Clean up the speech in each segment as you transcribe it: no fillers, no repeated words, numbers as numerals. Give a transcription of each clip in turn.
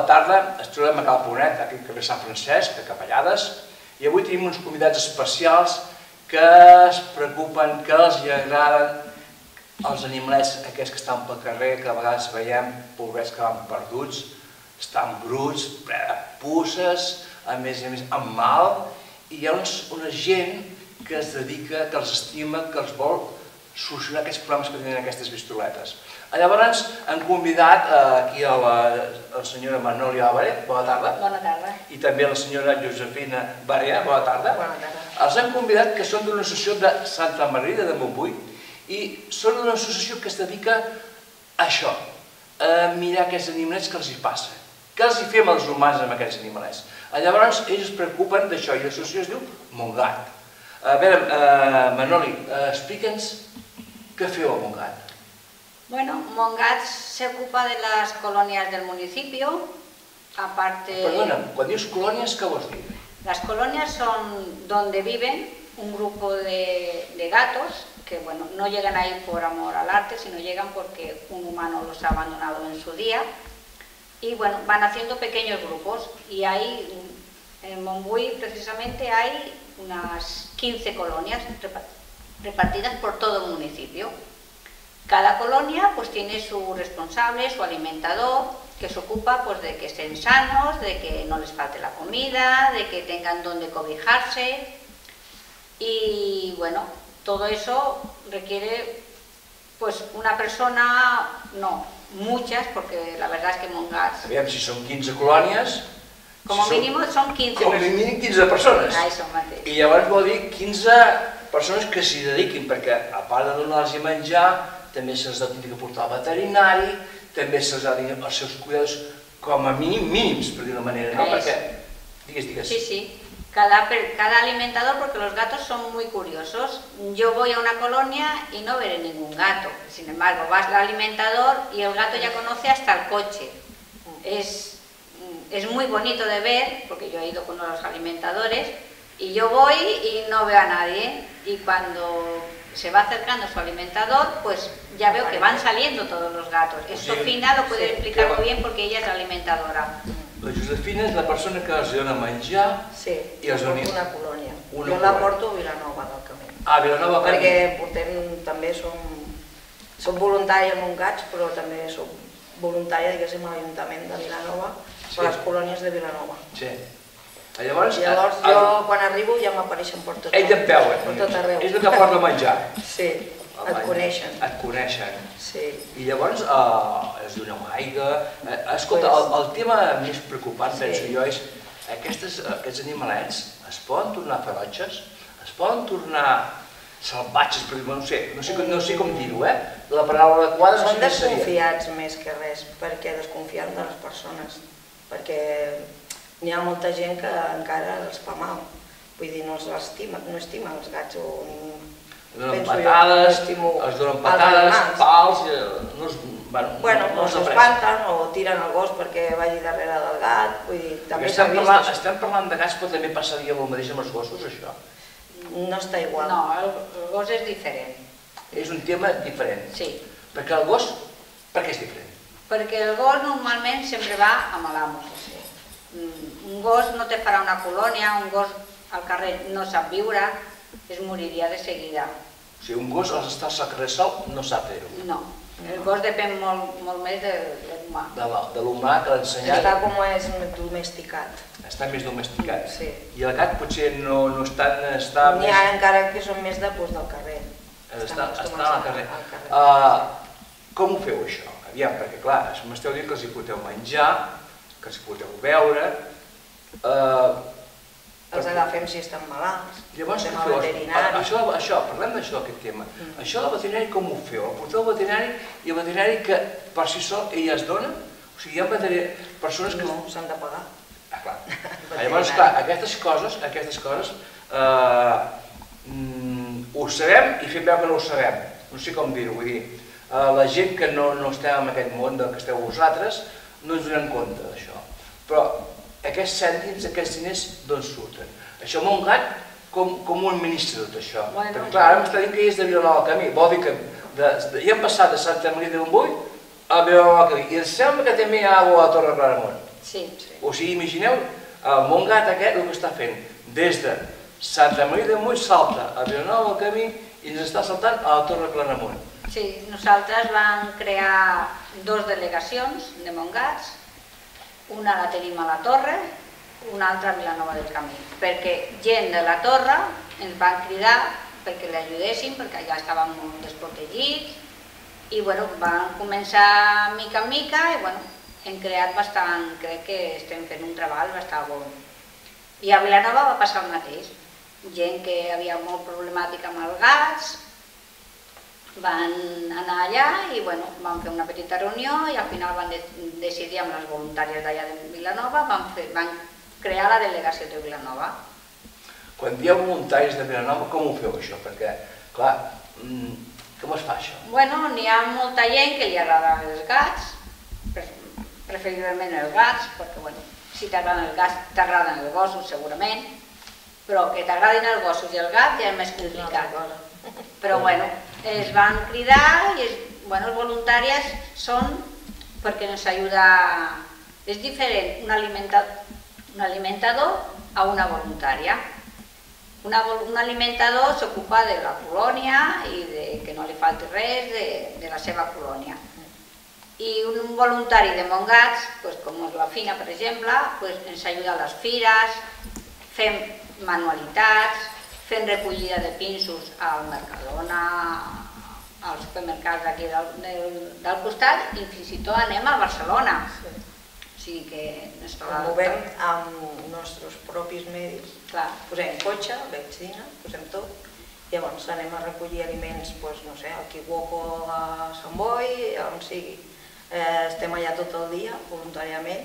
tarda, ens trobem a Cal Ponet, aquí al carrer Sant Francesc, a Capellades, i avui tenim uns convidats especials que es preocupen, que els agraden els animalets aquests que estan pel carrer, que a vegades veiem pobrets que van perduts, estan bruts, ple de puces, a més, amb mal, i hi ha una gent que es dedica, que els estima, que els vol solucionar aquests problemes que tenen aquestes vistoletes. Llavors han convidat aquí a la senyora Manoli Álvarez, bona tarda. Bona tarda. I també a la senyora Josefina Barea, bona tarda. Bona tarda. Els han convidat que són d'una associació de Santa Margarida de Montbui i són una associació que es dedica a això, a mirar aquests animalets que els hi passa. Què els hi fem els humans amb aquests animalets? Llavors ells es preocupen d'això i l'associació es diu Montgat. A veure, Manoli, explica'ns què feu a Montgat. Bueno, Montgat se ocupa de las colonias del municipio, aparte... Perdona, quan dius colònies, què vols dir? Las colonias son donde viven un grupo de gatos que, bueno, no llegan ahí por amor al arte, sino llegan porque un humano los ha abandonado en su día. Y, bueno, van haciendo pequeños grupos y ahí, en Montbui, precisamente, hay unas 15 colonias repartidas por todo el municipio. Cada colonia pues tiene su responsable, su alimentador, que se ocupa pues de que estén sanos, de que no les falte la comida, de que tengan donde cobijarse. Y bueno, todo eso requiere pues una persona, no, muchas, porque la verdad es que Montgat... Aviam, si són 15 colònies... Com a mínim són 15 persones. Com a mínim 15 persones. Això mateix. I llavors vol dir 15 persones que s'hi dediquin, perquè a part de donar-los menjar, també se'ls ha de portar al veterinari, també se'ls ha de dir els seus cuidadors com a mínims, per dir-ho manera, ¿no? Perquè, digues. Sí, sí. Cada alimentador, porque los gatos son muy curiosos. Yo voy a una colonia y no veré ningún gato. Sin embargo, vas al alimentador y el gato ya conoce hasta el coche. Es muy bonito de ver, porque yo he ido con los alimentadores, y yo voy y no veo a nadie. Y cuando se va acercando su alimentador, pues ya veo que van saliendo todos los gatos. Esto Fina lo puede explicar muy bien porque ella es la alimentadora. La Josefina és la persona que els dona menjar i els dona... Sí, una colònia. Jo la porto a Vilanova del Camí. Ah, Vilanova del Camí. Perquè portem, també som voluntària en Montgats, però també som voluntària, diguéssim, a l'Ajuntament de Vilanova, per les colònies de Vilanova. Sí. Llavors jo, quan arribo, ja m'apareixen per tot arreu. Ells et veuen. Per tot arreu. Ells no te porten menjar. Sí, et coneixen. Et coneixen. Sí. I llavors es doneu aigua. Escolta, el tema més preocupant, penso jo, és aquests animalets es poden tornar ferotges? Es poden tornar salvatges? No sé com dir-ho, La paraula adequada Són desconfiats més que res, perquè desconfien de les persones. Perquè n'hi ha molta gent que encara els fa mal. Vull dir, no estima els gats o... Donen patades, els donen patades, pals... Bueno, s'espanten o tiren el gos perquè vagi darrere del gat, vull dir, també s'ha vist això. Estem parlant de gats, però també passaria el mateix amb els gossos, això? No està igual. No, el gos és diferent. És un tema diferent. Sí. Perquè el gos, per què és diferent? Perquè el gos normalment sempre va amb l'amo. Un gos no te farà una colònia, un gos al carrer no sap viure, es moriria de seguida. O sigui, un gos, als estar al carrer sol, no sap fer-ho. No, el gos depèn molt més de l'humà. De l'humà que l'ha ensenyat. Està com és domesticat. Està més domesticat. Sí. I el gat potser no està més... N'hi ha encara que són més del carrer. Estan al carrer. Com ho feu, això? Aviam, perquè clar, m'esteu dient que els hi porteu menjar, que els hi porteu beure... Els agafem si estan malalts, llavors, anem al veterinari... Parlem d'això, d'aquest tema. Això del veterinari com ho feu? El porteu al veterinari i el veterinari que per si sol ell es dona? O sigui, hi ha persones que... No, s'han de pagar. Ah, clar. Llavors, clar, aquestes coses ho sabem i fem veure que no ho sabem. No sé com dir-ho, vull dir, la gent que no estem en aquest món que esteu vosaltres no ens donem compte d'això. Però aquests cèntims, aquests diners, d'on surten? Això amb un gat, com ho administra tot això? Perquè clar, ara m'està dient que ell és de Vilanova del Camí, vol dir que ja hem passat de Santa Maria de Montbui a Vilanova del Camí, i em sembla que també hi ha alguna a Torre Claramunt. Sí. O sigui, imagineu el Montgat aquest el que està fent des de Santa Maria de Moll salta a Vilanova del Camí i ens està saltant a la Torre Claramunt. Sí, nosaltres vam crear 2 delegacions de Montgats, una la tenim a la Torre, una altra a Vilanova del Camí, perquè gent de la Torre ens van cridar perquè l'ajudéssim, perquè allà estàvem molt desprotegits, i van començar mica en mica i hem creat bastant, crec que estem fent un treball bastant bon. I a Vilanova va passar el mateix, gent que havia molt problemàtica amb els gats, van anar allà i van fer una petita reunió i al final van decidir amb les voluntàries d'allà de Vilanova, van crear la delegació de Vilanova. Quan dieu voluntaris de Vilanova, com ho feu això? Perquè, clar, com es fa això? N'hi ha molta gent que li agraden els gats, preferiblement els gats, perquè si t'agraden els gats, t'agraden els gossos segurament, però que t'agradin els gossos i el gat ja és més complicat. Però es van cridar i les voluntàries són perquè ens ajuda, és diferent un alimentador a una voluntària. Un alimentador s'ocupa de la colònia i que no li falti res de la seva colònia. I un voluntari de Montgats, com és la Fina, per exemple, ens ajuda a les fires, fem manualitats, fent recollida de pinsos al Mercadona, als supermercats d'aquí del costat, i fins i tot anem a Barcelona. O sigui que ens movem amb els nostres propis medis. Posem cotxe, benzina, posem tot, i llavors anem a recollir aliments, no sé, al Quibuoco, a Sant Boi, on sigui. Estem allà tot el dia, voluntàriament,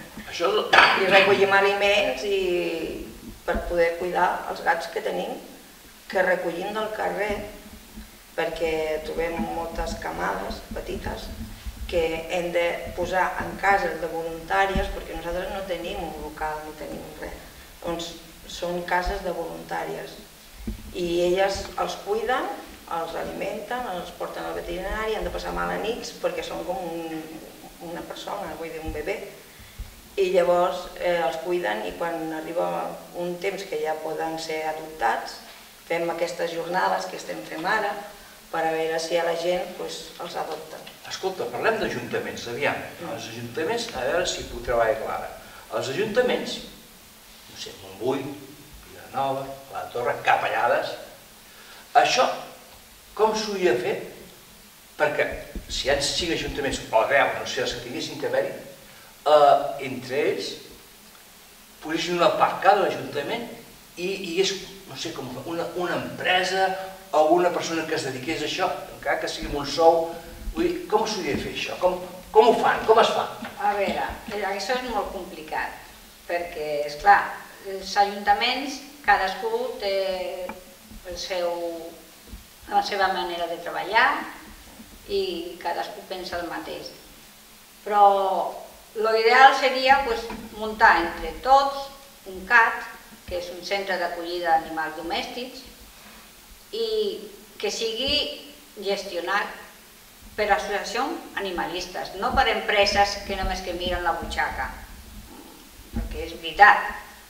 i recollim aliments per poder cuidar els gats que tenim, que recollim del carrer, perquè trobem moltes camades petites que hem de posar en cases de voluntàries, perquè nosaltres no tenim un local, no tenim res. Doncs són cases de voluntàries i elles els cuiden, els alimenten, els porten al veterinari, han de passar mala nits perquè són com una persona, vull dir, un bebè. I llavors els cuiden i quan arriba un temps que ja poden ser adoptats, fem aquestes jornades que estem fent ara per a veure si a la gent els adopten. Escolta, parlem d'ajuntaments, aviam. Els ajuntaments, a veure si puc treballar clara. Els ajuntaments, no sé, Montbui, Vilanova, la Torre, Capellades, això com s'hauria de fer? Perquè si hi ha 5 ajuntaments o 10, no sé, els que tinguessin que haver-hi, entre ells posessin una part cada ajuntament i hi hagués, no sé, com una empresa o una persona que es dediqués a això, encara que sigui amb un sou. Vull dir, com s'hauria de fer això? Com ho fan? Com es fa? A veure, això és molt complicat, perquè, esclar, els ajuntaments, cadascú té la seva manera de treballar i cadascú pensa el mateix. Però l'ideal seria muntar entre tots un CAT, que és un centre d'acollida d'animals domèstics, i que sigui gestionat per associacions animalistes, no per empreses que només que miren la butxaca. Perquè és veritat,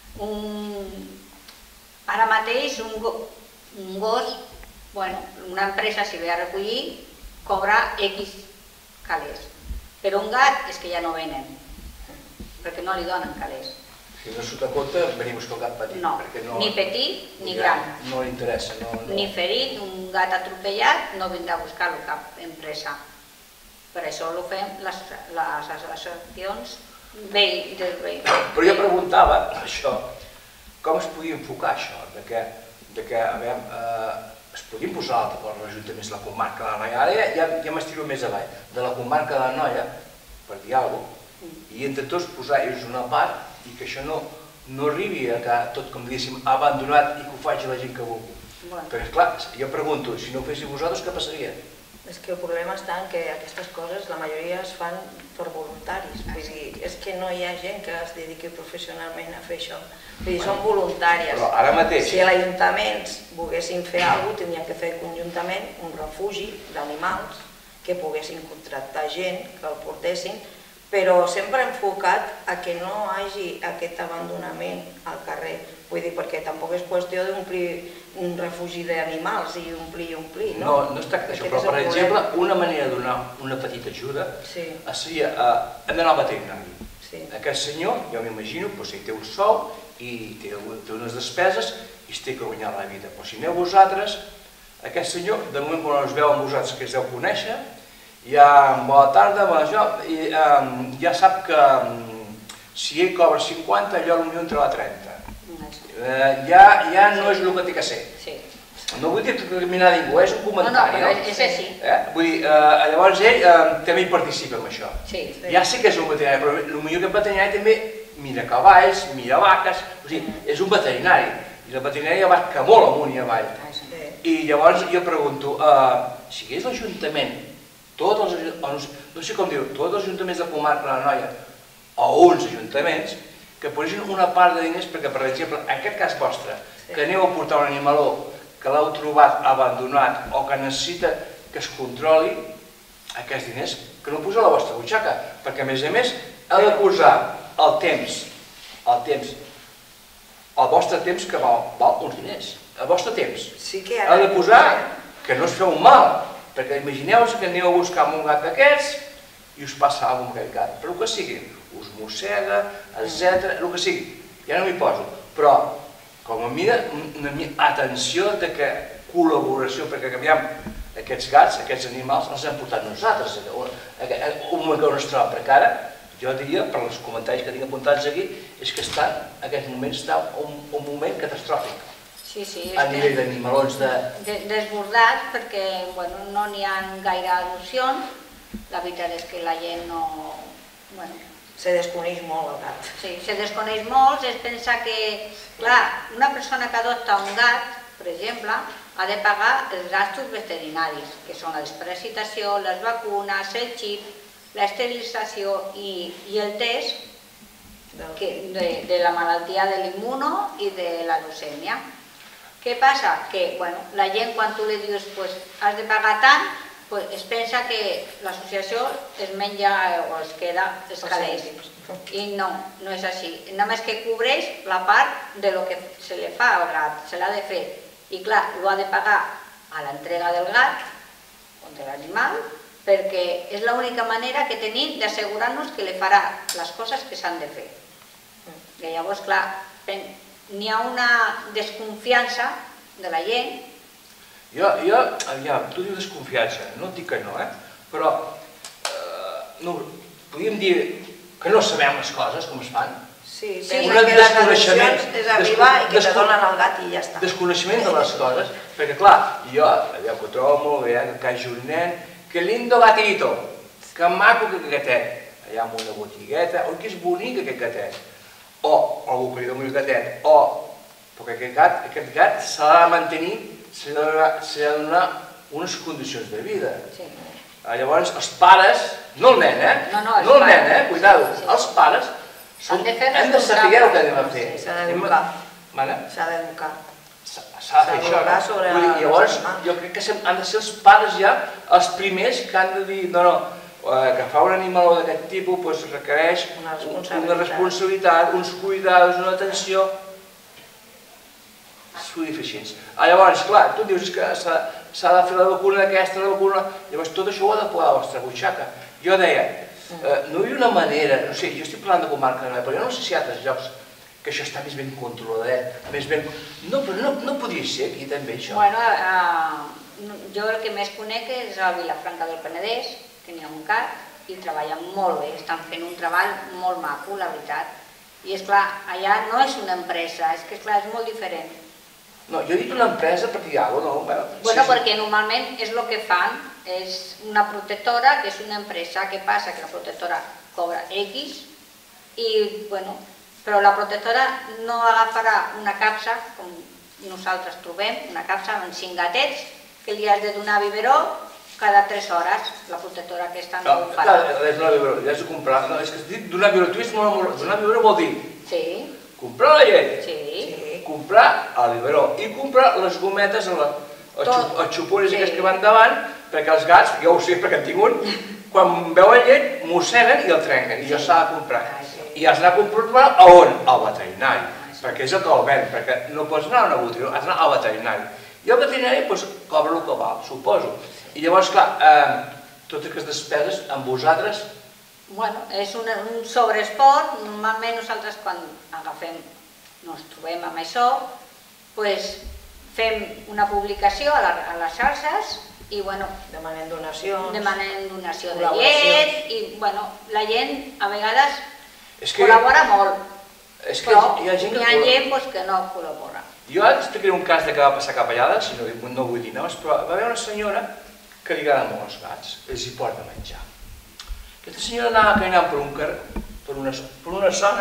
ara mateix un gos, una empresa si ve a recollir, cobra X calés. Però un gat és que ja no venen, perquè no li donen calés. Si no s'ho t'aconta, venir a buscar el gat petit. No, ni petit ni gran. No li interessa. Ni ferit, un gat atropellat, no vindrà a buscar-lo cap empresa. Per això ho fem les associacions del veí. Però jo preguntava, això, com es podia enfocar això? De que, a veure, es podien posar per l'Ajuntament de la comarca de l'Anoia, ara ja m'estiro més avall, de la comarca de l'Anoia, per dir alguna cosa, i entre tots posar-los una part i que això no arribi a que tot, com diguéssim, abandonat i que ho faci la gent que vulgui. Perquè, esclar, jo pregunto, si no ho féssiu vosaltres, què passaria? És que el problema està en que aquestes coses, la majoria es fan per voluntaris. Vull dir, és que no hi ha gent que es dediqui professionalment a fer això. Vull dir, són voluntàries. Però ara mateix... Si els ajuntaments volguessin fer alguna cosa, tindrien que fer conjuntament un refugi d'animals que poguessin contractar gent, que el portessin, però sempre enfocat a que no hi hagi aquest abandonament al carrer. Vull dir, perquè tampoc és qüestió d'omplir un refugi d'animals i omplir, no? No es tracta d'això, però per exemple, una manera de donar una petita ajuda seria, hem d'anar al veterinari. Aquest senyor, jo m'imagino, té un sou i té unes despeses i es té que guanyar la vida. Però si aneu vosaltres, aquest senyor, de moment quan us veu amb vosaltres que es deu conèixer, ja bona tarda, ja sap que si ell cobra 50, allò potser entrarà a 30. Ja no és el que té que ser. No vull discriminar ningú, és un comentari. No, però és així. Vull dir, llavors ell també hi participa en això. Ja sé que és un veterinari, però potser que el veterinari també mira cavalls, mira vaques, o sigui, és un veterinari. I el veterinari va molt amunt i avall. I llavors jo pregunto, si hagués l'Ajuntament, no sé com dir-ho, tots els ajuntaments de comarca de l'Anoia, o uns ajuntaments, que posessin una part de diners perquè, per exemple, en aquest cas vostre, que aneu a portar un animaló que l'heu trobat abandonat o que necessita que es controli, aquests diners, que no poseu a la vostra butxaca, perquè a més heu de posar el temps, el vostre temps que val uns diners, el vostre temps. Heu de posar que no us feu mal, perquè imagineu-vos que aneu a buscar un gat d'aquests i us passa alguna cosa amb aquest gat, però el que sigui, us mossega, etc., el que sigui, ja no m'hi poso, però com a mínim atenció de que col·laboració, perquè canviam aquests gats, aquests animals, els hem portat nosaltres, un moment que no es troba, perquè ara, jo diria, per els comentaris que tinc apuntats aquí, és que en aquests moments està un moment catastròfic. A nivell d'animalons desbordat, perquè no n'hi ha gaire adopcions, la veritat és que la gent no... Se desconeix molt el gat. Sí, se desconeix molt, es pensa que, clar, una persona que adopta un gat, per exemple, ha de pagar els gastos veterinaris, que són la desparasitació, les vacunes, el xip, l'esterilització i el test de la malaltia de l'immuno i de la leucèmia. Què passa? Que la gent, quan tu li dius has de pagar tant, es pensa que l'associació es menja o es queda els calés. I no, no és així. Només que cobreix la part de lo que se li fa al gat, se l'ha de fer. I clar, ho ha de pagar a l'entrega del gat o de l'animal, perquè és l'única manera que tenim d'assegurar-nos que li farà les coses que s'han de fer. I llavors, clar, n'hi ha una desconfiança de la gent. Tu dius desconfiança, no et dic que no, però podríem dir que no sabem les coses com es fan. Sí, pensa que les adopcions és arribar i que te donen el gat i ja està. Desconeixement de les coses, perquè clar, jo allò que ho trobo molt bé, que hagi un nen, que lindo gatito, que maco que gatet, allà amb una botigueta, oi que és bonic aquest gatet, o algú que li doni un gatet, perquè aquest gat s'ha de mantenir, s'ha de donar unes condicions de vida. Llavors, els pares, no el nen, no el nen, cuidado, els pares hem de saber el que anem a fer. S'ha d'educar. S'ha de fer això. Llavors, jo crec que han de ser els pares ja els primers que han de dir, no, agafar un animal d'aquest tipus requereix una responsabilitat, uns cuidados, una atenció. S'ho diu així. Llavors, clar, tu dius que s'ha de fer la vacuna aquesta, la vacuna... Llavors, tot això ho ha de pagar a la vostra butxaca. Jo deia, no hi ha una manera... No sé, jo estic parlant de comarca, però jo no sé si hi ha altres llocs que això està més ben controladet, més ben... No, però no podria ser aquí també, això. Bueno, jo el que més conec és a Vilafranca del Penedès, que n'hi ha un cat i treballen molt bé, estan fent un treball molt maco, la veritat. I esclar, allà no és una empresa, és que esclar, és molt diferent. No, jo he dit una empresa per dir alguna cosa, no? Bueno, perquè normalment és el que fan, és una protectora, que és una empresa, què passa? Que la protectora cobra X i, bueno, però la protectora no agafarà una capsa, com nosaltres trobem, una capsa amb 5 gatets, que li has de donar biberó cada 3 hores, la protectora aquesta no ho farà. És donar biberó, ja has de comprar, no, és que dic donar biberó, tu vist molt, donar biberó vol dir? Sí. Comprar la llet? Sí. Comprar el biberó i comprar les gometes, els xupones aquests que van davant, perquè els gats, jo ho sé perquè en tinc un, quan veuen llet, mosseguen i el trenquen, i jo s'ha de comprar. I has d'anar a comprar a on? Al veterinari, perquè és el que el ven, perquè no pots anar a una botiga, has d'anar al veterinari. I el veterinari cobra el que val, suposo. I llavors, clar, totes aquestes despeses amb vosaltres... Bueno, és un sobreesport. Normalment nosaltres quan agafem, ens trobem amb això, fem una publicació a les xarxes i demanem donacions, demanem donació de llet i la gent a vegades col·labora molt, però hi ha gent que no col·labora. Jo ara explicaré un cas que va passar a Capellades, no vull dir noms, però va haver una senyora que li agraden molt els gats, els hi porta a menjar. Aquesta senyora anava caminant per un carrer, per una zona,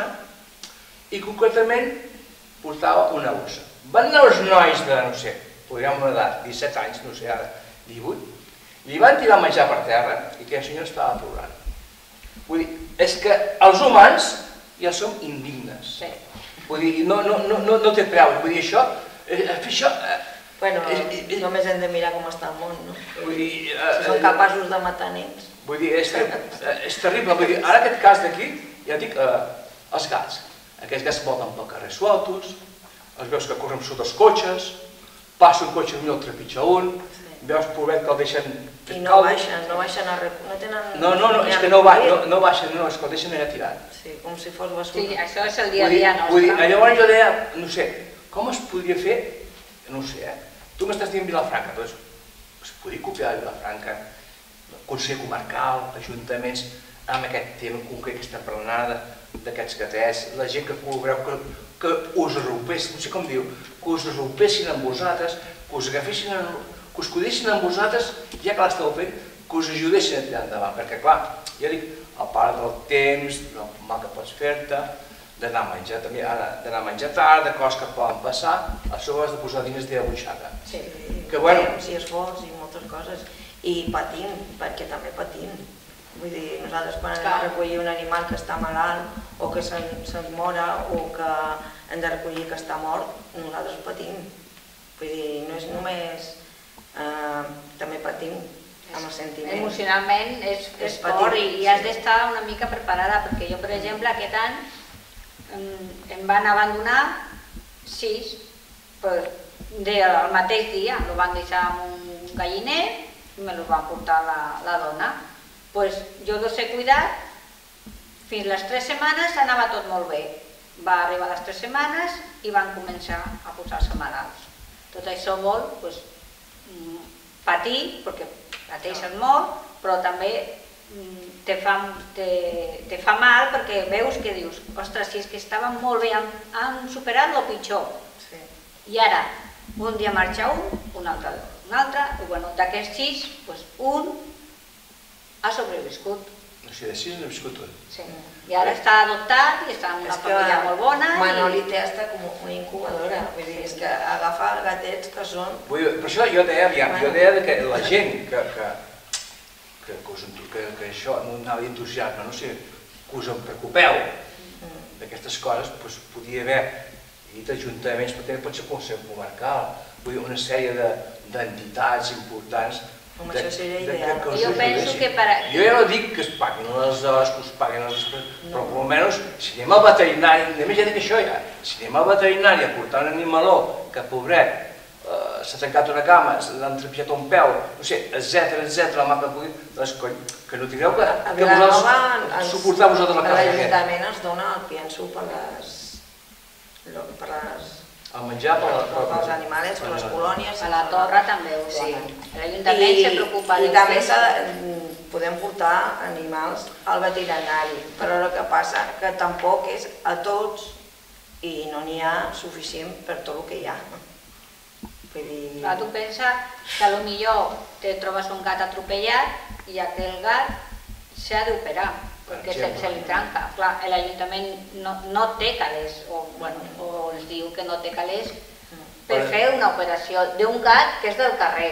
i concretament portava una bossa. Van anar els nois de, no sé, podríem una edat, 17 anys, no sé, ara 18, li van tirar menjar per terra i aquella senyora estava plorant. Vull dir, és que els humans ja som indignes. Vull dir, no té preu. Vull dir, això... Bueno, només hem de mirar com està el món, no? Si són capaços de matar nens. Vull dir, és terrible. Vull dir, ara aquest cas d'aquí, ja dic, els gats. Aquests gats volten pel carrer sueltos, els veus que corren sota els cotxes, passa un cotxe i el trepitja un, veus pobret que el deixen... I no baixen a recollir, no tenen... No, és que no baixen, és que el deixen allà tirat. Sí, com si fos basura. Sí, això és el dia a dia nostre. Vull dir, llavors jo deia, no sé, com es podria fer, no ho sé, tu m'estàs dient Vilafranca, doncs es podria copiar de Vilafranca, Consell Comarcal, ajuntaments, amb aquest tema concret que estem parlant d'aquests gatets, la gent que col·laboreu, que us arroupessin, no sé com diu, que us arroupessin amb vosaltres, que us agafessin, que us cuidessin amb vosaltres, ja que l'esteu fent, que us ajudessin a tirar endavant, perquè clar, ja dic, a part del temps, del mal que pots fer-te, d'anar a menjar també, d'anar a menjar tard, de coses que poden passar, a sobre has de posar diners de la butxaca. Sí, i esforç i moltes coses. I patim, perquè també patim. Vull dir, nosaltres quan anem a recollir un animal que està malalt, o que se'ns mora, o que hem de recollir que està mort, nosaltres patim. Vull dir, no és només... també patim amb el sentiment. Emocionalment és fort i has d'estar una mica preparada, perquè jo, per exemple, aquest any em van abandonar 6, el mateix dia, el van deixar en un galliner i me los va portar la dona. Jo els he cuidat, fins les 3 setmanes anava tot molt bé. Va arribar a les 3 setmanes i van començar a posar-se malalts. Tot això vol patir, perquè pateixen molt, però també te fa mal perquè veus que dius, ostres, si és que estaven molt bé, han superat el pitjor. I ara, un dia marxa un altre, i d'aquests 6, un ha sobreviscut. O sigui, de 6 n'ha viscut un. Sí, i ara està adoptat i està en una família molt bona. Manoli té hasta com una incubadora, vull dir, és que agafa gatets que són... Per això jo deia que la gent que això no anava d'entusiasme, no sé, que us en preocupeu d'aquestes coses, doncs podria haver dit ajuntaments, però també pot ser Consell Comarcal, vull dir, una sèrie d'entitats importants. Home, això seria ideal. Jo penso que per... Jo ja no dic que es paguin les hores, que us paguin les despeses, però almenys si anem al veterinari, només ja dic això ja, si anem al veterinari a portar un animaló que pobret s'ha trencat una cama, l'han trepitjat un peu, no sé, etcètera, la mapa doncs cony, que no tingueu que vosaltres suportar vosaltres la casa d'aquest. L'Ajuntament ens dona el pienso per el menjar pels animals, per les colònies. A la torre també ho donen. L'Ajuntament se preocupa i també podem portar animals al veterinari, però el que passa que tampoc és a tots i no n'hi ha suficient per tot el que hi ha. Tu pensa que potser te trobes un gat atropellat i aquell gat s'ha d'operar perquè se li trenca. L'Ajuntament no té calés, o ens diu que no té calés per fer una operació d'un gat que és del carrer.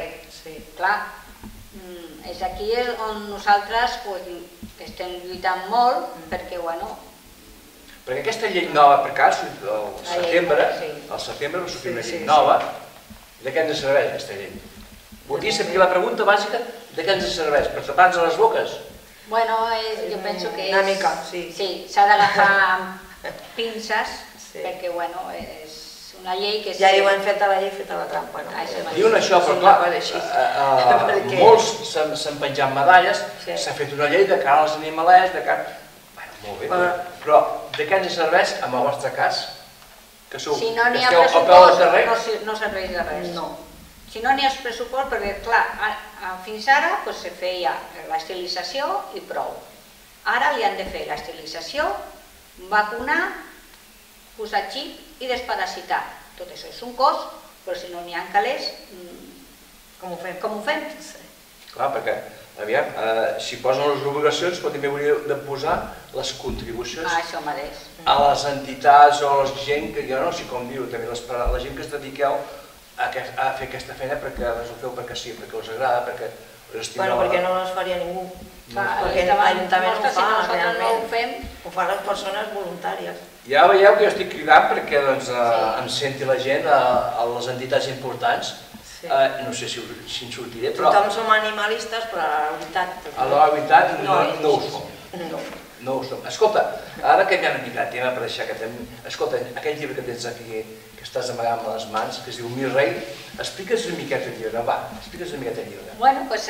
És aquí on nosaltres estem lluitant molt perquè, perquè aquesta llei nova, per cas, al setembre va sortir una llei nova. De què ens serveix aquesta llei? Voldria saber la pregunta bàsica de què ens serveix? Per tapar-nos les boques? Bueno, jo penso que és... Una mica, sí. Sí, s'ha d'agafar amb pinces, perquè, bueno, és una llei que... Ja diuen feta la llei, feta la trampa, no? Diuen això, però clar, molts s'han penjat medalles, s'ha fet una llei de cara als animalets, de cara... Molt bé, però de què ens serveix, en el vostre cas, que sou, si no n'hi ha esteu al peu del carrer? No serveix de res. No. Si no n'hi ha pressupost, perquè clar, fins ara se feia l'estilització i prou. Ara li han de fer l'estilització, vacunar, posar xip i desparasitar. Tot això és un cost, però si no n'hi ha calés, com ho fem? Clar, perquè, aviam, si posen les obligacions, però també hauríeu de posar les contribucions a les entitats o a la gent que, jo no sé com dir-ho, també la gent que es dediqueu a fer aquesta feina perquè ho feu perquè sí, perquè us agrada, perquè us estimeu. Bueno, perquè no les faria ningú. Perquè l'Ajuntament ho fa, realment. Ho fan les persones voluntàries. Ja veieu que jo estic cridant perquè em senti la gent a les entitats importants. No sé si en sortiré, però... Tothom som animalistes, però a la veritat... A la veritat no ho som. No ho som. Escolta, ara canviant una mica de tema per deixar que tenim... Escolta, aquell llibre que tens aquí, que estàs amagant a les mans, que es diu Mi rei, explica'ns una miqueta el llibre, va, explica'ns una miqueta el llibre. Bueno, doncs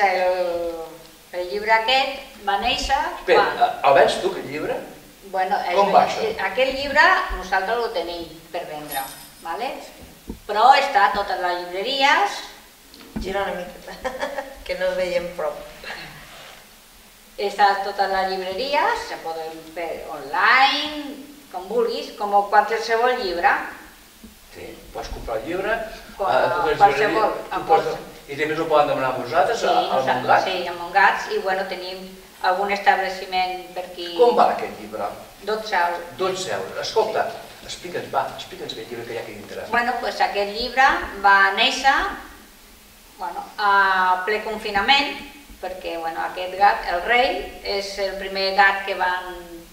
el llibre aquest va néixer... Espera, el vens tu, aquest llibre? Com va això? Aquest llibre nosaltres el tenim per vendre, d'acord? Però està a totes les llibreries. Gira una miqueta, que no el veiem prou. Està a totes les llibreries, se poden fer online, com vulguis, com qualsevol llibre. Sí, pots comprar el llibre a qualsevol. I també us ho poden demanar a vosaltres, al Montgat? Sí, a Montgat, i bueno, tenim algun establiment per aquí... Com va aquest llibre? 12 euros. 12 euros. Escolta, explica'ns aquest llibre que hi ha aquí dintre. Bueno, doncs aquest llibre va néixer a ple confinament, perquè aquest gat, el rei, és el primer gat que van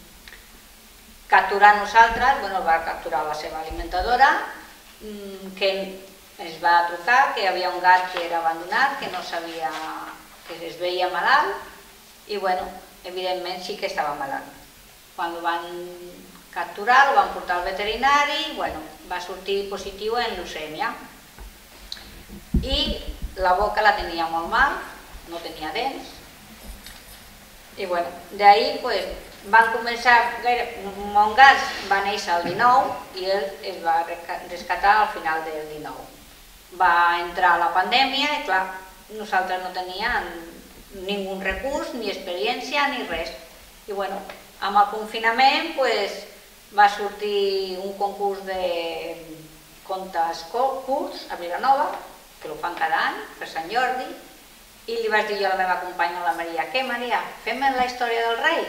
capturar nosaltres, el va capturar la seva alimentadora, que es va trucar que hi havia un gat que era abandonat, que no sabia, que es veia malalt, i evidentment sí que estava malalt. Quan el van capturar, el van portar al veterinari, va sortir positiu en leucèmia. I la boca la tenia molt mal, no tenia dents. I d'ahir van començar, Montgat va néixer el 19 i ell es va rescatar al final del 19. Va entrar la pandèmia i clar, nosaltres no teníem ningú recurs, ni experiència, ni res. I amb el confinament va sortir un concurs de contes curts a Vilanova, que ho fan cada any, per Sant Jordi, i li vaig dir jo a la meva companya, la Maria, què Maria, fem la història del rei?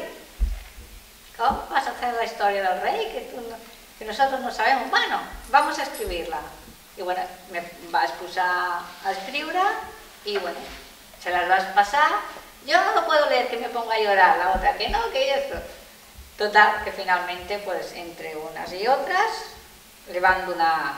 ¿Cómo vas a hacer la historia del rey que nosotros no sabemos? Bueno, vamos a escribirla. Y me vas posar a escriure y se las vas pasar. Yo no lo puedo leer, que me ponga a llorar, la otra que no, que esto. Total, que finalmente, entre unas y otras, le van donar,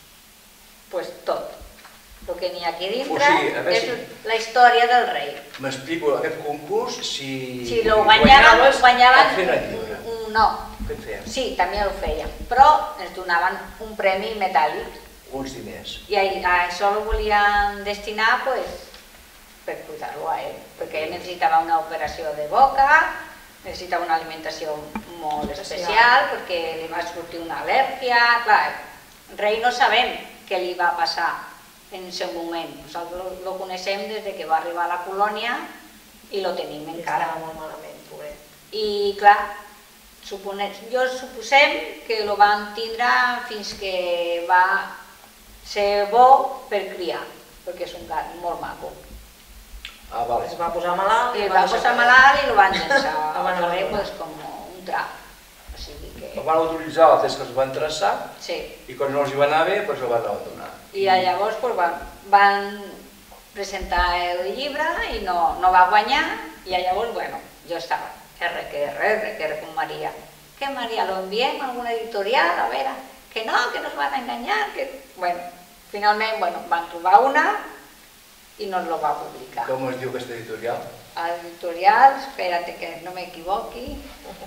tot. El que n'hi ha aquí dintre és la història del rei. M'explico, aquest concurs, si lo guanyaves, fer el llibre. No. Què et feien? Sí, també ho feien, però ens donaven un premi metàl·lic. Uns diners. I a això ho volien destinar per cuidar-lo a ell, perquè ell necessitava una operació de boca, necessitava una alimentació molt especial, perquè li va sortir una al·lèrgia. Clar, el rei no sabem què li va passar en aquest moment. Nosaltres el coneixem des que va arribar a la colònia i el tenim encara. Estava molt malament, pobret. I clar, suposem que el van tindre fins que va ser bo per criar, perquè és un gat molt maco. Es va posar malalt i el van llençar al carrer com un drap. El van autoritzar el test que es van traçar i quan no els hi va anar bé, el van abandonar. I llavors van presentar el llibre i no va guanyar, i llavors, jo estava R con María. Que María, lo enviem a alguna editorial, a veure, que no nos van a engañar. Finalment van trobar una y nos lo va a publicar. Com es diu aquesta editorial? Editorial, espérate que no me equivoqui,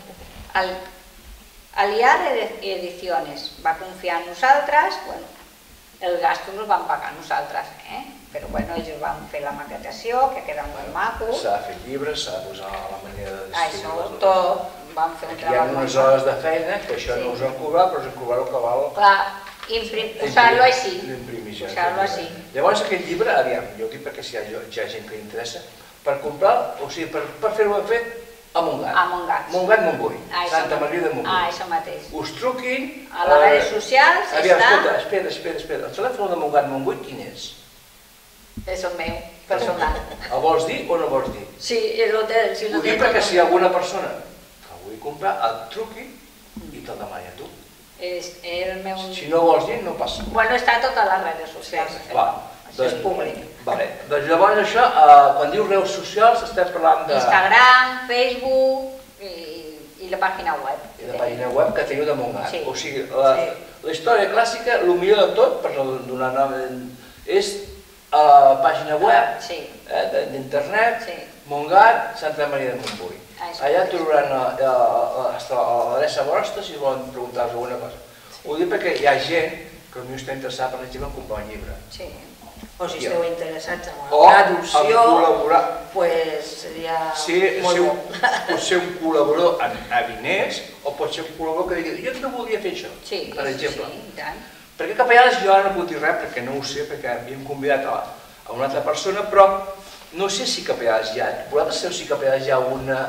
Aliar Ediciones va confiar en nosaltres, bueno, els gastos els van pagar nosaltres, però bueno, ells van fer la maquetació, que queda molt maco. S'ha de fer llibres, s'ha de posar la manera de distribuir-les. Això tot, van fer un treball. Hi ha unes hores de feina, que això no us han cobrat, però us han cobrat el que val. Clar, posar-lo així. Posar-lo així. Llavors aquest llibre, aviam, jo ho dic perquè si hi ha gent que li interessa, per comprar, o sigui, per fer-ho ben fet, a Montgat. A Montgat. Montgat Montbui, Santa Maria de Montbui. Això mateix. Us truquin... A les redes socials està... Aviam, escolta, espera. El telèfon de Montgat Montbui quin és? És el meu, personal. El vols dir o no vols dir? Sí, és l'hotel. Ho dic perquè si hi ha alguna persona que el vull comprar, et truqui i te'l demani a tu. És el meu... Si no vols dir, no passa. Bueno, està a totes les redes socials. Això és públic. Doncs llavors això, quan dius redes socials, estem parlant de... Instagram, Facebook i la pàgina web. I la pàgina web que teniu de Montgat. O sigui, la història clàssica, el millor de tot, per donar nom, és a la pàgina web d'internet, Montgat, Santa Maria de Montbui. Allà trobaran l'adreça vostra si volen preguntar-vos alguna cosa. Ho dic perquè hi ha gent que potser està interessada, per exemple, en comprar un llibre. O si esteu interessats en la traducció, doncs seria molt bo. Pot ser un col·laborador a diners o pot ser un col·laborador que digui jo no volia fer això, per exemple. Perquè capellades jo ara no puc dir res perquè no ho sé, perquè havíem convidat a una altra persona, però no sé si capellades hi ha. Vosaltres sabeu si capellades hi ha una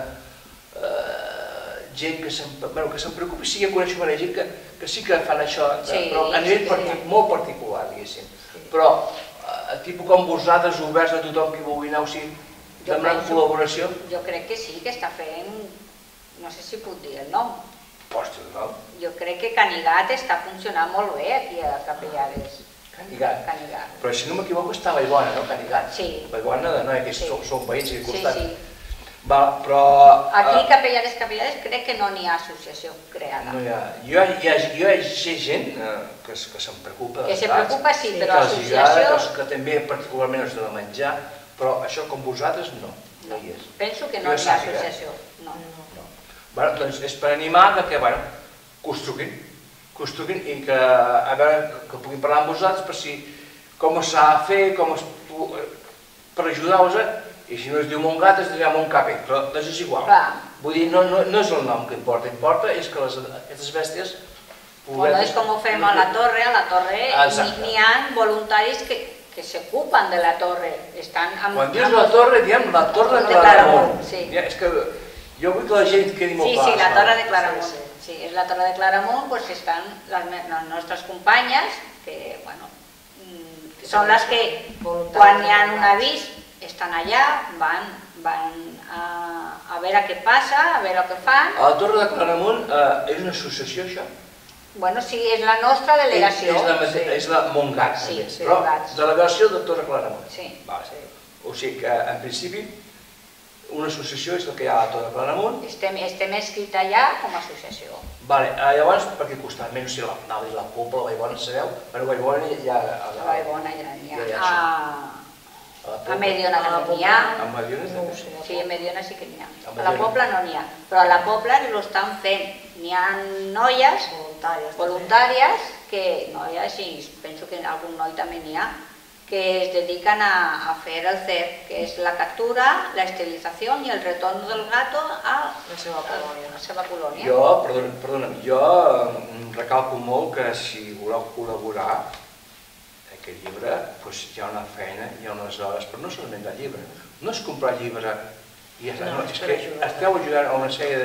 gent que se'n preocupi, sí que coneixo una gent que sí que fan això, però a nivell molt particular, diguéssim. Però tipus com vosaltres, oberts a tothom que vulgui anar, o sigui, demanant col·laboració? Jo crec que sí, que està fent, no sé si puc dir el nom. Pots dir el nom. Jo crec que Canigat està funcionant molt bé aquí a Capellades. Canigat? Però si no m'equivoco està a Vallbona, no, Canigat? Sí. Vallbona de Noia, que són veïns aquí al costat. Sí, sí. Però... Aquí Capellades crec que no n'hi ha associació creada. No hi ha. Jo hi ha gent que se'n preocupa dels gats. Que se preocupa, sí, però l'associació... Que també particularment els de menjar, però això com vosaltres no hi és. Penso que no hi ha associació. No. Doncs és per animar que construïn i que a veure que puguin parlar amb vosaltres per si com s'ha de fer, per ajudar-vos. I si no es diu Montgat, es dirà Montcape, però és igual. Vull dir, no és el nom que importa, és que aquestes bèsties... Bueno, és com ho fem a la torre n'hi ha voluntaris que s'ocupen de la torre. Quan dius la torre, diem la torre de Claramunt. És que jo vull que la gent quedi molt clar. Sí, la torre de Claramunt. Sí, és la torre de Claramunt, doncs estan les nostres companyes, que, bueno, són les que quan hi ha un avís estan allà, van a veure què passa, a veure què fan. A la Torre de Claramunt és una associació, això? Bueno, sí, és la nostra delegació. És la Montgat, però delegació de Torre Claramunt. Sí. O sigui que, en principi, una associació és la que hi ha a la Torre de Claramunt. Estem escrits allà com a associació. Llavors, per què costat? Menys si la Pobla, la Vallbona, sabeu? A Vallbona ja... A Vallbona ja n'hi ha. A Mediona també n'hi ha. A Mediona? Sí, a Mediona sí que n'hi ha. A la Pobla no n'hi ha, però a la Pobla ho estan fent. N'hi ha noies voluntàries, noies, i penso que algun noi també n'hi ha, que es dedican a fer el CEP, que és la captura, la esterilizació i el retorn del gato a la seva colònia. Perdona'm, jo recalco molt que si voleu col·laborar aquest llibre, hi ha una feina, hi ha unes hores, però no solament el llibre. No és comprar llibre i ja està, és que esteu ajudant a una sèrie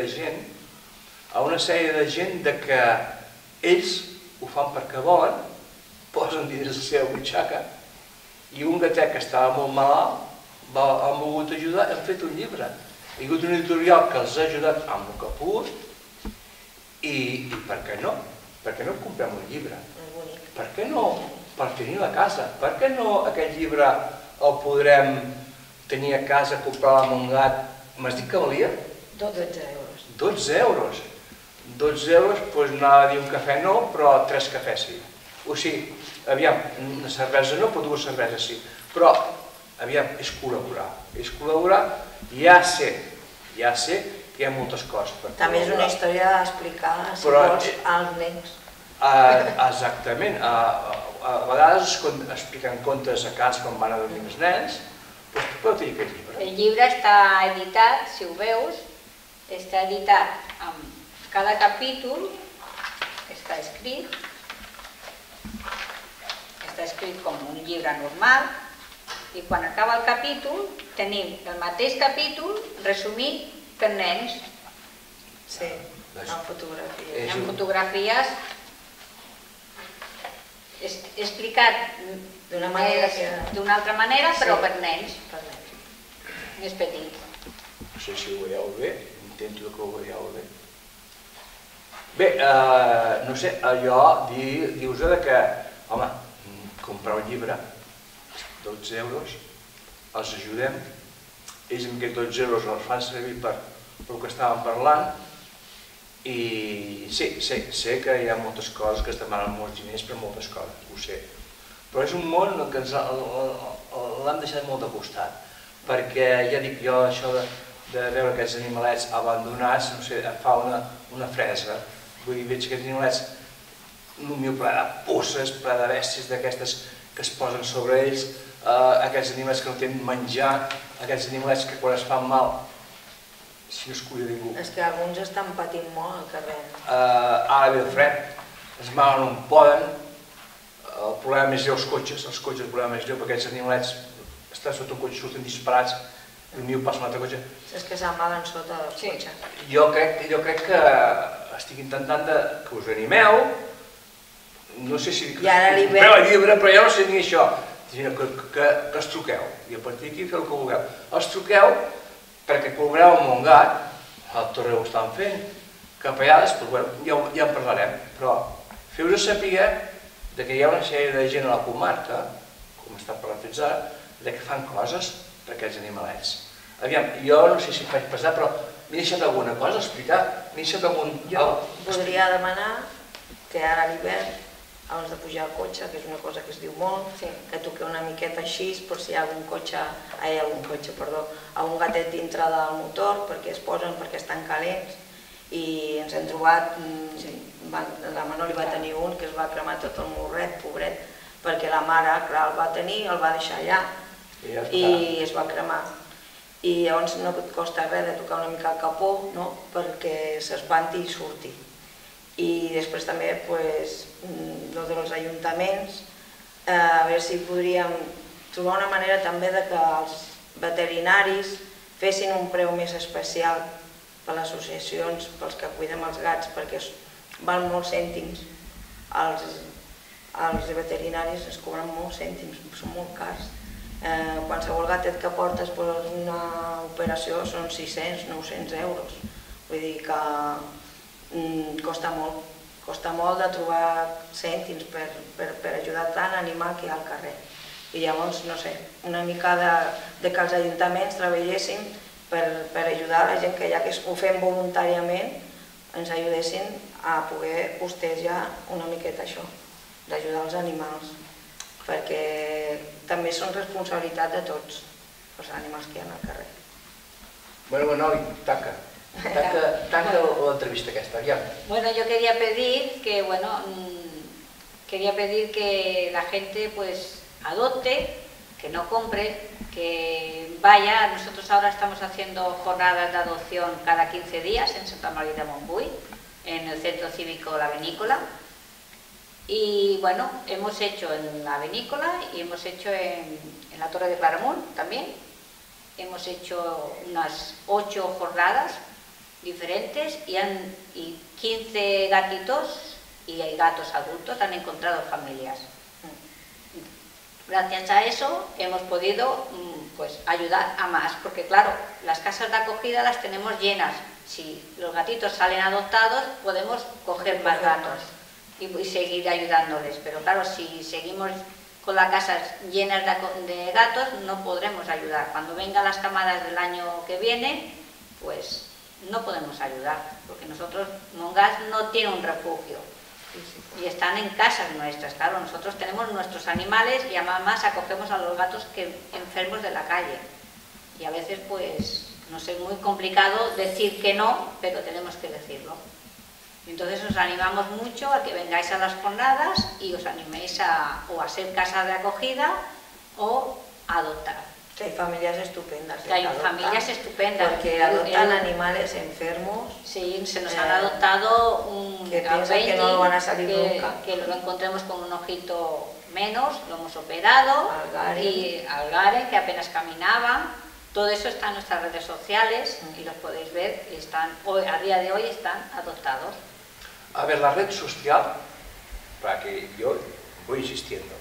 de gent que ells ho fan perquè volen, posen dins la seva butxaca i un gatet que estava molt malalt han volgut ajudar, hem fet un llibre. Hi ha hagut un editorial que els ha ajudat amb el que ha pogut i per què no? Per què no comprem un llibre? Per què no? Per tenir a casa. Per què no aquest llibre el podrem tenir a casa, comprar a Montgat? M'has dit que valia? 12 euros. 12 euros? 12 euros, doncs anava a dir un cafè no, però 3 cafès sí. O sigui, aviam, una cervesa no, però 2 cerveses sí. Però aviam, és col·laborar. És col·laborar i ja sé que hi ha moltes coses per col·laborar. També és una història d'explicar, si vols, als nens. Exactament. A vegades expliquen contes a casa quan van a dormir els nens, però tu pots dir aquest llibre. El llibre està editat, si ho veus, està editat amb cada capítol, està escrit com un llibre normal, i quan acaba el capítol tenim el mateix capítol resumit per nens. Sí, amb fotografies. Amb fotografies explicat d'una altra manera, però per nens més petits. No sé si ho veieu bé, intento que ho veieu bé. Bé, no sé, allò dius que, home, comprar un llibre, 12 euros, els ajudem, ells amb aquests 12 euros els fan servir per el que estàvem parlant, i sí, sé que hi ha moltes coses que es demanen molts diners per moltes coses, ho sé. Però és un món que l'hem deixat molt de costat, perquè ja dic jo, això de veure aquests animalets abandonats, no sé, em fa una fresa. Vull dir, veig aquests animalets, un miu ple de puces, ple de bèsties d'aquestes que es posen sobre ells, aquests animalets que no tenen menjar, aquests animalets que quan es fan mal, si no es cuida ningú. És que alguns estan patint molt al carrer. Ara ve el fred, es malen on poden, el problema més greu els cotxes, el problema més greu perquè aquests animalets estan sota un cotxe, surten disparats, el miu passa un altre cotxe. És que s'amalen sota dels cotxes. Jo crec que estic intentant que us animeu, no sé si compreu el llibre, però jo no sé ni això, que es truqueu, i a partir d'aquí feu el que vulgueu. Els truqueu perquè col·laboreu amb Montgat, al Torre ho estan fent, capellades, ja en parlarem, però feu-vos saber que hi ha una sèrie de gent a la comarca, com està parlant fins ara, que fan coses per aquests animalets. Aviam, jo no sé si em faig passar, però m'he deixat alguna cosa a explicar, m'he deixat algun... Jo podria demanar que ara a l'hivern, abans de pujar al cotxe, que és una cosa que es diu molt, que toqueu una miqueta així, per si hi ha algun gatet dintre del motor, perquè es posen, perquè estan calents, i ens hem trobat, la Manoli va tenir un que es va cremar tot el morret, pobret, perquè la mare, clar, el va tenir, el va deixar allà, i es va cremar. I llavors no et costa res de tocar una mica el capó, perquè s'espanti i surti. I després també, el dels ajuntaments, a veure si podríem trobar una manera també que els veterinaris fessin un preu més especial per les associacions, pels que cuidem els gats, perquè val molts cèntims. Els veterinaris es cobren molts cèntims, són molt cars. Qualsevol gatet que portes per una operació són 600-900 euros. Vull dir que costa molt de trobar cèntims per ajudar tant animal que hi ha al carrer. I llavors, no sé, una mica de que els ajuntaments treballessin per ajudar la gent que ja que ho fem voluntàriament ens ajudessin a poder costejar una miqueta això, d'ajudar els animals, perquè també són responsabilitat de tots els animals que hi ha al carrer. Bueno, Manoli, tanca l'entrevista aquesta, aviam. Bueno, yo quería pedir que la gente adopte, que no compre, que vaya. Nosotros ahora estamos haciendo jornadas de adopción cada 15 días en Santa María de Montbui, en el Centro Cívico La Vinícola. Y bueno, hemos hecho en La Vinícola y hemos hecho en la Torre de Claramunt también. Hemos hecho unas 8 jornadas diferentes y 15 gatitos y gatos adultos han encontrado familias. Gracias a eso hemos podido ayudar a más, porque claro, las casas de acogida las tenemos llenas. Si los gatitos salen adoptados, podemos coger más gatos y seguir ayudándoles, pero claro, si seguimos con las casas llenas de gatos, no podremos ayudar. Cuando vengan las camadas del año que viene, pues no podemos ayudar, porque nosotros, Montgat no tiene un refugio. Y están en casas nuestras, claro, nosotros tenemos nuestros animales y además acogemos a los gatos enfermos de la calle. Y a veces, pues, no sé, muy complicado decir que no, pero tenemos que decirlo. Entonces os animamos mucho a que vengáis a las jornadas y os animéis o a ser casa de acogida o a adoptar. Que hay familias estupendas. Que hay familias estupendas. Porque adoptan animales enfermos. Sí, se nos han adoptado que piensan que no van a salir nunca. Que lo encontremos con un ojito menos, lo hemos operado. Y Algaren, que apenas caminaba. Todo eso está en nuestras redes sociales y los podéis ver. Y están, a día de hoy están adoptados. A ver, la red social, para que yo voy insistiendo,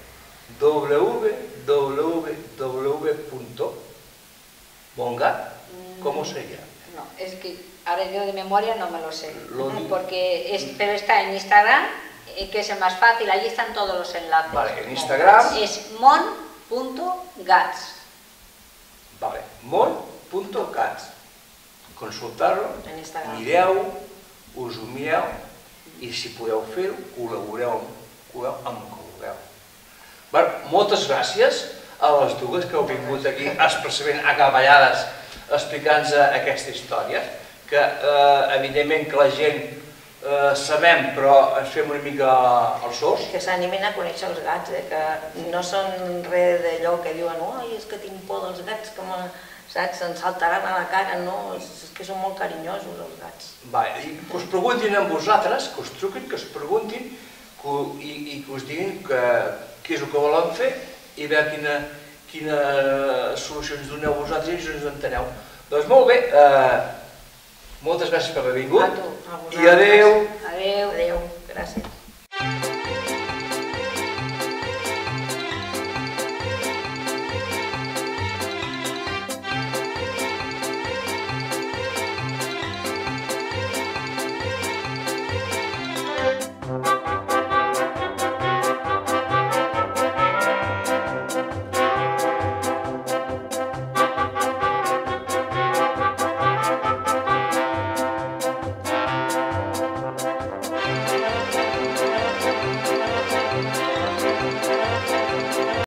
www.bongat, ¿cómo sería? No, es que ahora yo de memoria no me lo sé, pero está en Instagram, que es el más fácil, allí están todos los enlaces. Vale, en Instagram es mon.gats. Vale, mon.gats. Consultar-lo, mireu, us ho mireu, i si podeu fer-ho, col·laboreu amb el que vulgueu. Moltes gràcies a les dues que heu vingut aquí expressament acaballades explicant-nos aquesta història, que evidentment que la gent sabem però ens fem una mica els sords. Que s'animen a conèixer els gats, que no són res d'allò que diuen oi, és que tinc por dels gats, que se'n saltaran a la cara, no, és que són molt carinyosos els gats. I que us preguntin amb vosaltres, que us truquin, que us preguntin i que us diguin què és el que volen fer i veure quines solucions doneu vosaltres i si ens enteneu. Doncs molt bé, moltes gràcies per haver vingut i adeu. Adeu, gràcies.